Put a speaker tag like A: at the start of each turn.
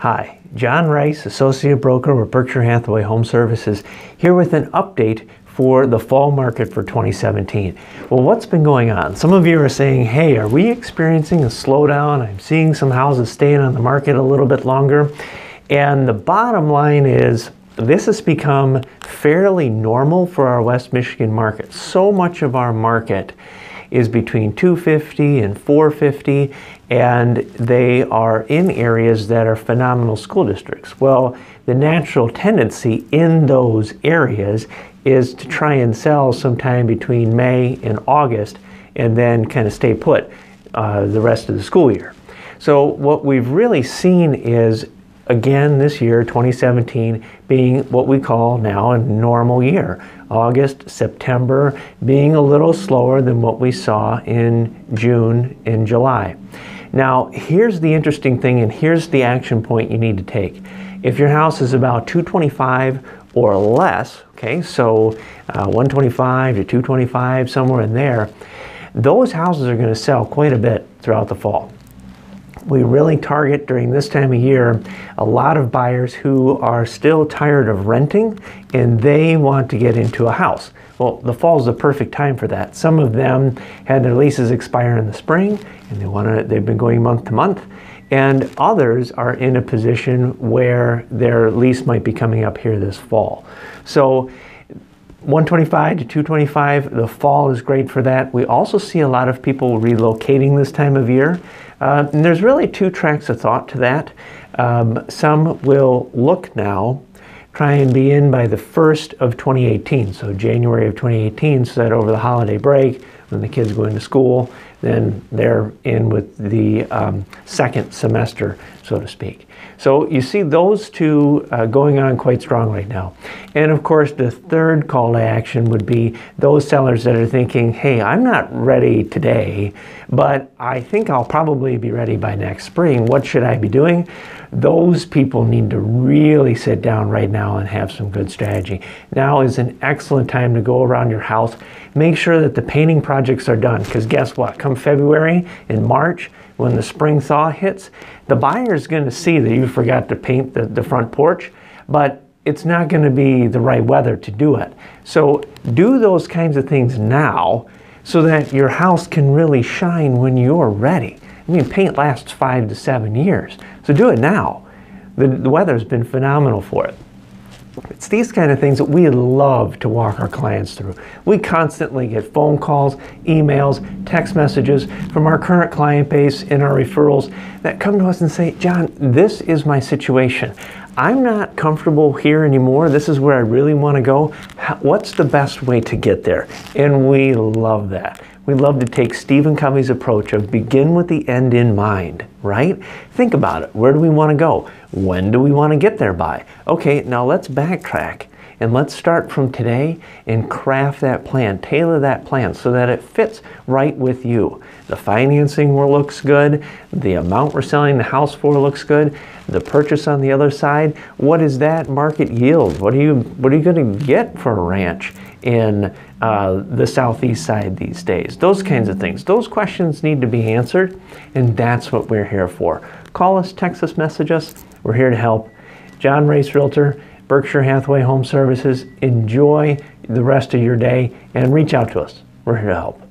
A: Hi, John Rice, Associate Broker with Berkshire Hathaway Home Services, here with an update for the fall market for 2017. Well, what's been going on? Some of you are saying, hey, are we experiencing a slowdown? I'm seeing some houses staying on the market a little bit longer. And the bottom line is, this has become fairly normal for our West Michigan market. So much of our market is between 250 and 450, and they are in areas that are phenomenal school districts. Well, the natural tendency in those areas is to try and sell sometime between May and August and then kind of stay put the rest of the school year. So what we've really seen is, again, this year, 2017, being what we call now a normal year. August, September being a little slower than what we saw in June and July. Now, here's the interesting thing, and here's the action point you need to take. If your house is about 225 or less, okay, so 125 to 225, somewhere in there, those houses are going to sell quite a bit throughout the fall. We really target during this time of year a lot of buyers who are still tired of renting and they want to get into a house. Well, the fall is the perfect time for that. Some of them had their leases expire in the spring and they've been going month to month, and others are in a position where their lease might be coming up here this fall. So 125 to 225, the fall is great for that. We also see a lot of people relocating this time of year. And there's really two tracks of thought to that. Some will look now, try and be in by the 1st of 2018, so January of 2018, so that over the holiday break, when the kids go into school, then they're in with the second semester, so to speak. So you see those two going on quite strong right now. And of course, the third call to action would be those sellers that are thinking, hey, I'm not ready today, but I think I'll probably be ready by next spring. What should I be doing? Those people need to really sit down right now and have some good strategy. Now is an excellent time to go around your house. Make sure that the painting projects are done, because guess what? Come February and March, when the spring thaw hits, the buyer is going to see that you forgot to paint the front porch, but it's not going to be the right weather to do it. So do those kinds of things now so that your house can really shine when you're ready. I mean, paint lasts 5 to 7 years, so do it now. The weather's been phenomenal for it. It's these kind of things that we love to walk our clients through. We constantly get phone calls, emails, text messages from our current client base and our referrals that come to us and say, John, this is my situation. I'm not comfortable here anymore. This is where I really want to go. What's the best way to get there? And we love that. We love to take Stephen Covey's approach of begin with the end in mind, right? Think about it. Where do we want to go? When do we want to get there by? Okay, now let's backtrack and let's start from today and craft that plan, tailor that plan so that it fits right with you. The financing looks good, the amount we're selling the house for looks good, the purchase on the other side, what is that market yield? What are you going to get for a ranch in the southeast side these days? Those kinds of things. Those questions need to be answered, and that's what we're here for. Call us, text us, message us. We're here to help. John Rice, Realtor, Berkshire Hathaway Home Services. Enjoy the rest of your day and reach out to us. We're here to help.